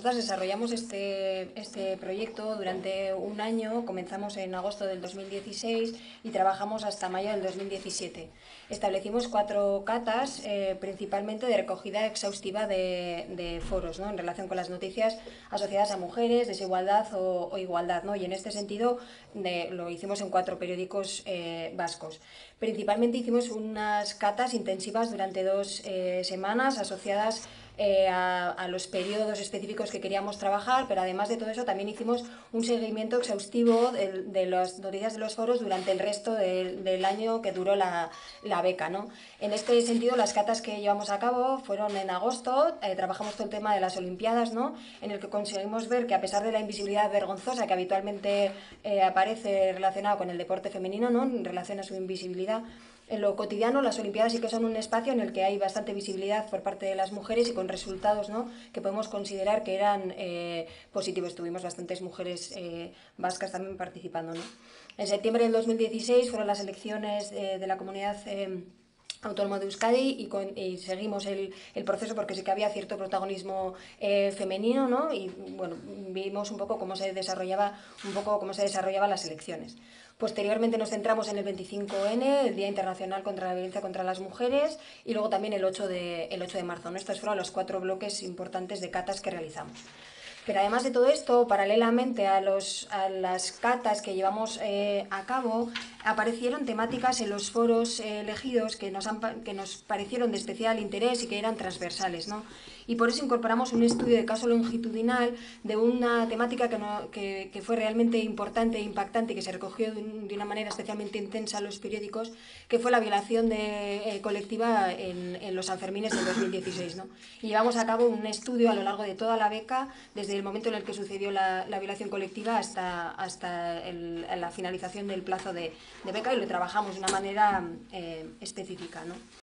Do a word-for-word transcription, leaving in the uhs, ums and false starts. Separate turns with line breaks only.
nosotras desarrollamos este, este proyecto durante un año, comenzamos en agosto del dos mil dieciséis y trabajamos hasta mayo del dos mil diecisiete. Establecimos cuatro catas, eh, principalmente de recogida exhaustiva de, de foros, ¿no?, en relación con las noticias asociadas a mujeres, desigualdad o, o igualdad, ¿no? Y en este sentido de, lo hicimos en cuatro periódicos eh, vascos. Principalmente hicimos unas catas intensivas durante dos eh, semanas asociadas eh, a, a los periodos específicos que queríamos trabajar, pero además de todo eso también hicimos un seguimiento exhaustivo de, de las noticias de los foros durante el resto de, del año que duró la, la beca, ¿no? En este sentido, las catas que llevamos a cabo fueron en agosto, eh, trabajamos todo el tema de las Olimpiadas, ¿no?, en el que conseguimos ver que a pesar de la invisibilidad vergonzosa que habitualmente eh, aparece relacionada con el deporte femenino, ¿no?, en relación a su invisibilidad, en lo cotidiano las Olimpiadas sí que son un espacio en el que hay bastante visibilidad por parte de las mujeres y con resultados, ¿no?, que podemos considerar que eran eh, positivos. Tuvimos bastantes mujeres eh, vascas también participando, ¿no? En septiembre del dos mil dieciséis fueron las elecciones eh, de la comunidad eh, autónoma de Euskadi y, con, y seguimos el, el proceso porque sí que había cierto protagonismo eh, femenino, ¿no?, y bueno, vimos un poco cómo se desarrollaba un poco cómo se desarrollaban las elecciones. Posteriormente nos centramos en el veinticinco ene, el Día Internacional contra la Violencia contra las Mujeres, y luego también el ocho de, el ocho de marzo, ¿no? Estos fueron los cuatro bloques importantes de catas que realizamos. Pero además de todo esto, paralelamente a, los, a las catas que llevamos eh, a cabo, aparecieron temáticas en los foros eh, elegidos que nos, han, que nos parecieron de especial interés y que eran transversales, ¿no? Y por eso incorporamos un estudio de caso longitudinal de una temática que, no, que, que fue realmente importante e impactante y que se recogió de, un, de una manera especialmente intensa en los periódicos, que fue la violación de, eh, colectiva en, en los Sanfermines del dos mil dieciséis, ¿no? Y llevamos a cabo un estudio a lo largo de toda la beca, desde el momento en el que sucedió la, la violación colectiva hasta, hasta el, la finalización del plazo de, de beca, y lo trabajamos de una manera eh, específica, ¿no?